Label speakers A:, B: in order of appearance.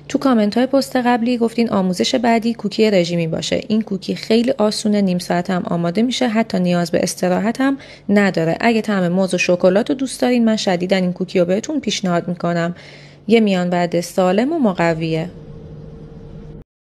A: تو کامنت های پست قبلی گفتین آموزش بعدی کوکی رژیمی باشه. این کوکی خیلی آسونه، نیم ساعت هم آماده میشه، حتی نیاز به استراحت هم نداره. اگه طعم موز و شکلات رو دوست دارین من شدیداً این کوکی رو بهتون پیشنهاد میکنم. یه میان وعده سالم و مقویه.